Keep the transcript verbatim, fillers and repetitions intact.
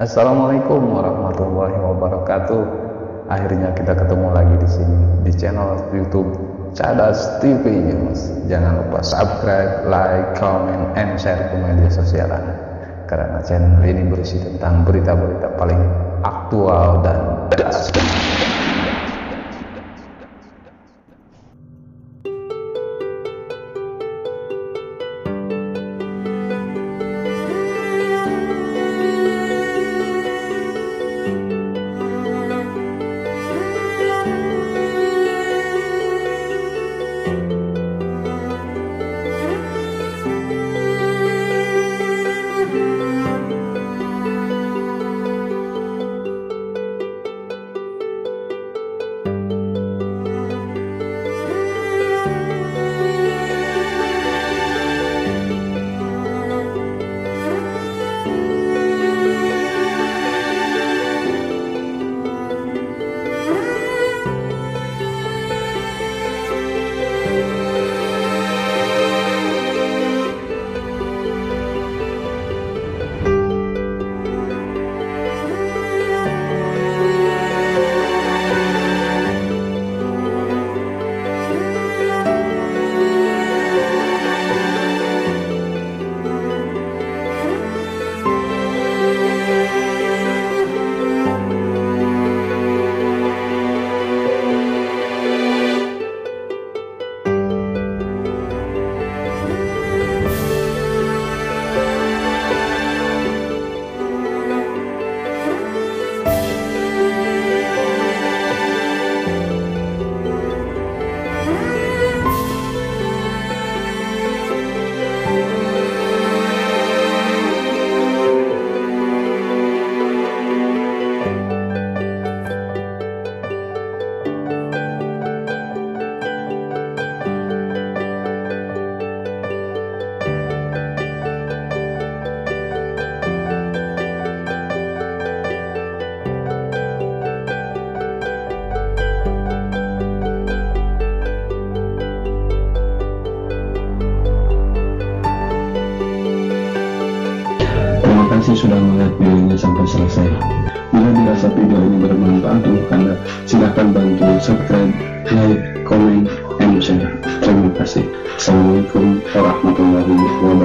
Assalamualaikum warahmatullahi wabarakatuh. Akhirnya kita ketemu lagi di sini di channel YouTube Cadas T V News. Jangan lupa subscribe, like, comment, and share ke media sosial Anda. Karena channel ini berisi tentang berita-berita paling aktual dan dahsyat. Terima kasih sudah melihat videonya sampai selesai. Bila dirasa video ini bermanfaat untuk Anda, silakan bantu subscribe, like, comment, and share. Terima kasih. Assalamualaikum warahmatullahi wabarakatuh.